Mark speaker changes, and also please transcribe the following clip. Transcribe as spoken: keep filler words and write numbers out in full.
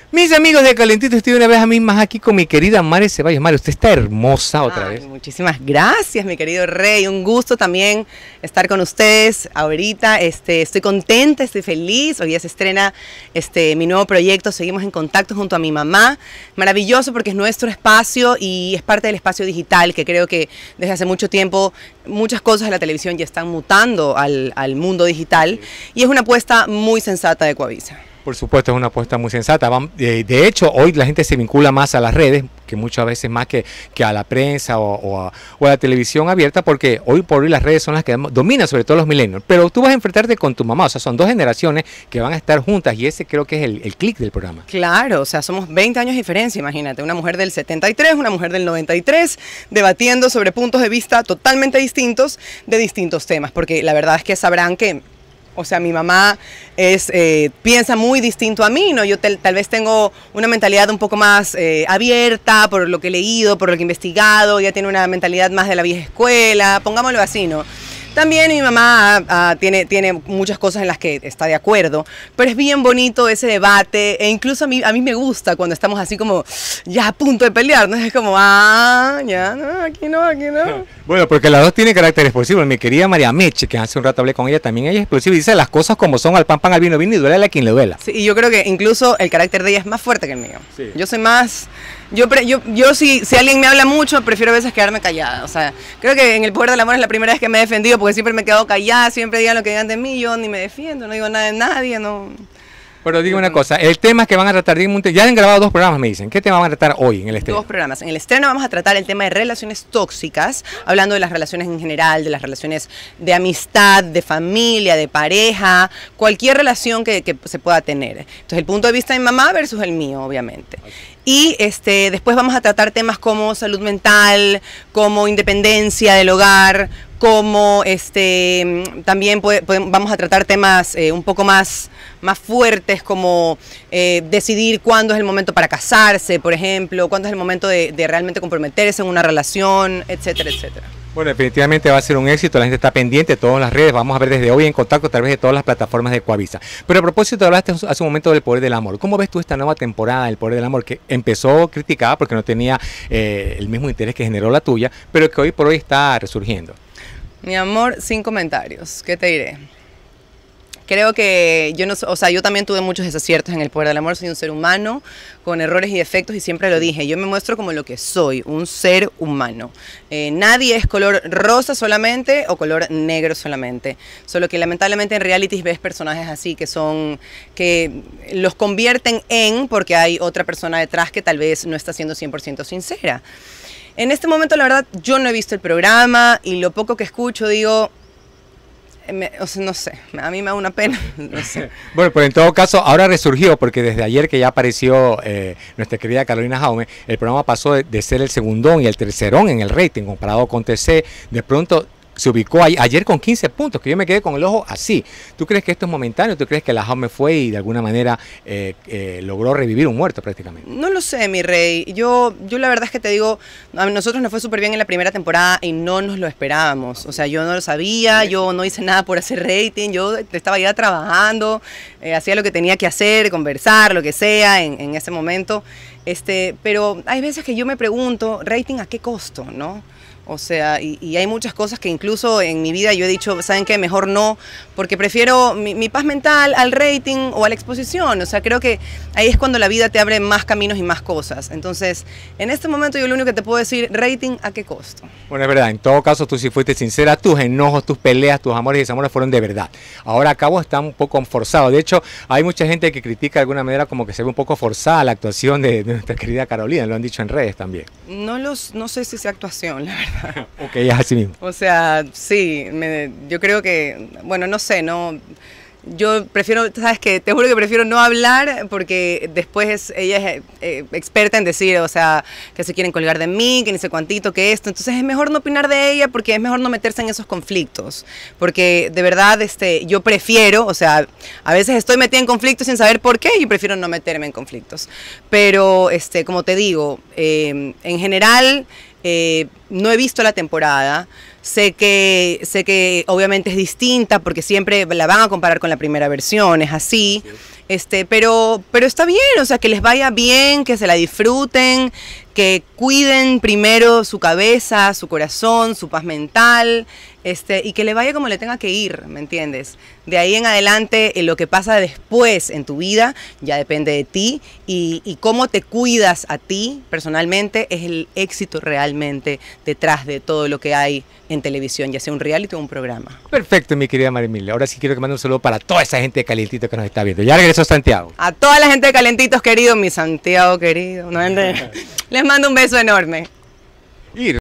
Speaker 1: Mis amigos de Calentito, estoy una vez a mí más aquí con mi querida Mare Ceballos. Mare, usted está hermosa otra
Speaker 2: Ay,
Speaker 1: vez.
Speaker 2: Muchísimas gracias, mi querido Rey. Un gusto también estar con ustedes ahorita. Este, estoy contenta, estoy feliz. Hoy día se estrena este, mi nuevo proyecto. Seguimos en contacto junto a mi mamá. Maravilloso porque es nuestro espacio y es parte del espacio digital, que creo que desde hace mucho tiempo muchas cosas de la televisión ya están mutando al, al mundo digital. Y es una apuesta muy sensata de Coavisa.
Speaker 1: Por supuesto, es una apuesta muy sensata. De hecho, hoy la gente se vincula más a las redes, que muchas veces más que, que a la prensa o, o, a, o a la televisión abierta, porque hoy por hoy las redes son las que dominan, sobre todo los millennials. Pero tú vas a enfrentarte con tu mamá, o sea, son dos generaciones que van a estar juntas y ese creo que es el, el clic del programa.
Speaker 2: Claro, o sea, somos veinte años de diferencia, imagínate, una mujer del setenta y tres, una mujer del noventa y tres, debatiendo sobre puntos de vista totalmente distintos de distintos temas, porque la verdad es que sabrán que... O sea, mi mamá es, eh, piensa muy distinto a mí, ¿no? Yo tal, tal vez tengo una mentalidad un poco más eh, abierta por lo que he leído, por lo que he investigado, ella tiene una mentalidad más de la vieja escuela, pongámoslo así, ¿no? También mi mamá uh, tiene, tiene muchas cosas en las que está de acuerdo, pero es bien bonito ese debate e incluso a mí, a mí me gusta cuando estamos así como ya a punto de pelear, ¿no? Es como, ah, ya, no, aquí no, aquí no.
Speaker 1: Bueno, porque las dos tienen carácter explosivo. Mi querida María Meche, que hace un rato hablé con ella, también ella es explosiva y dice las cosas como son, al pan pan, al vino vino y duele a quien le duela.
Speaker 2: Sí, y yo creo que incluso el carácter de ella es más fuerte que el mío. Sí. Yo soy más... Yo, pre, yo, yo si, si alguien me habla mucho, prefiero a veces quedarme callada. O sea, creo que en El Poder del Amor es la primera vez que me he defendido porque siempre me he quedado callada, siempre digan lo que digan de mí, yo ni me defiendo, no digo nada de nadie, no...
Speaker 1: Pero digo una cosa, el tema que van a tratar, ya han grabado dos programas, me dicen. ¿Qué tema van a tratar hoy en el estreno?
Speaker 2: Dos programas. En el estreno vamos a tratar el tema de relaciones tóxicas, hablando de las relaciones en general, de las relaciones de amistad, de familia, de pareja, cualquier relación que, que se pueda tener. Entonces, el punto de vista de mi mamá versus el mío, obviamente. Okay. Y este, después vamos a tratar temas como salud mental, como independencia del hogar, como este, también puede, puede, vamos a tratar temas eh, un poco más, más fuertes, como eh, decidir cuándo es el momento para casarse, por ejemplo, cuándo es el momento de, de realmente comprometerse en una relación, etcétera, etcétera.
Speaker 1: Bueno, definitivamente va a ser un éxito, la gente está pendiente de todas las redes, vamos a ver desde hoy en contacto a través de todas las plataformas de Coavisa. Pero a propósito, hablaste hace un momento del Poder del Amor. ¿Cómo ves tú esta nueva temporada del Poder del Amor que empezó criticada porque no tenía eh, el mismo interés que generó la tuya, pero que hoy por hoy está resurgiendo?
Speaker 2: Mi amor, sin comentarios, ¿qué te diré? Creo que yo no, o sea, yo también tuve muchos desaciertos en El Poder del Amor, soy un ser humano con errores y defectos y siempre lo dije, yo me muestro como lo que soy, un ser humano. Eh, nadie es color rosa solamente o color negro solamente, solo que lamentablemente en realities ves personajes así que son, que los convierten en porque hay otra persona detrás que tal vez no está siendo cien por ciento sincera. En este momento, la verdad, yo no he visto el programa y lo poco que escucho, digo, me, o sea, no sé, a mí me da una pena, no sé.
Speaker 1: Bueno, pero en todo caso, ahora resurgió, porque desde ayer que ya apareció eh, nuestra querida Carolina Jaume, el programa pasó de, de ser el segundón y el tercerón en el rating, comparado con T C, de pronto... se ubicó ayer con quince puntos, que yo me quedé con el ojo así. ¿Tú crees que esto es momentáneo? ¿Tú crees que la Jaume fue y de alguna manera eh, eh, logró revivir un muerto prácticamente?
Speaker 2: No lo sé, mi rey. Yo, yo la verdad es que te digo, a nosotros nos fue súper bien en la primera temporada y no nos lo esperábamos. O sea, yo no lo sabía, yo no hice nada por hacer rating, yo estaba ya trabajando, eh, hacía lo que tenía que hacer, conversar, lo que sea en, en ese momento. Este, pero hay veces que yo me pregunto, ¿rating a qué costo, no? O sea, y, y hay muchas cosas que incluso en mi vida yo he dicho, ¿saben qué? Mejor no, porque prefiero mi, mi paz mental al rating o a la exposición. O sea, creo que ahí es cuando la vida te abre más caminos y más cosas. Entonces, en este momento yo lo único que te puedo decir, rating, ¿a qué costo?
Speaker 1: Bueno, es verdad, en todo caso tú sí fuiste sincera, tus enojos, tus peleas, tus amores y desamores fueron de verdad. Ahora acabo está un poco forzado. De hecho, hay mucha gente que critica de alguna manera como que se ve un poco forzada la actuación de, de nuestra querida Carolina, lo han dicho en redes también.
Speaker 2: No, los, no sé si sea actuación, la verdad.
Speaker 1: Ok, es así mismo.
Speaker 2: O sea, sí, me, yo creo que, bueno, no sé, no, yo prefiero, sabes que te juro que prefiero no hablar porque después ella es eh, experta en decir, o sea, que se quieren colgar de mí, que ni sé cuantito, que esto, entonces es mejor no opinar de ella porque es mejor no meterse en esos conflictos, porque de verdad este, yo prefiero, o sea, a veces estoy metida en conflictos sin saber por qué y prefiero no meterme en conflictos, pero este, como te digo, eh, en general... Eh, no he visto la temporada, sé que, sé que obviamente es distinta porque siempre la van a comparar con la primera versión, es así. Este, pero, pero está bien, o sea, que les vaya bien, que se la disfruten, que cuiden primero su cabeza, su corazón, su paz mental, este, y que le vaya como le tenga que ir, ¿me entiendes? De ahí en adelante, eh, lo que pasa después en tu vida ya depende de ti, y, y cómo te cuidas a ti personalmente es el éxito realmente detrás de todo lo que hay en televisión, ya sea un reality o un programa.
Speaker 1: Perfecto, mi querida Marimilda. Ahora sí quiero que mande un saludo para toda esa gente de Calientito que nos está viendo. Ya regresó Santiago.
Speaker 2: A toda la gente de Calentitos, querido, mi Santiago querido, ¿no? Les mando un beso enorme.
Speaker 1: Y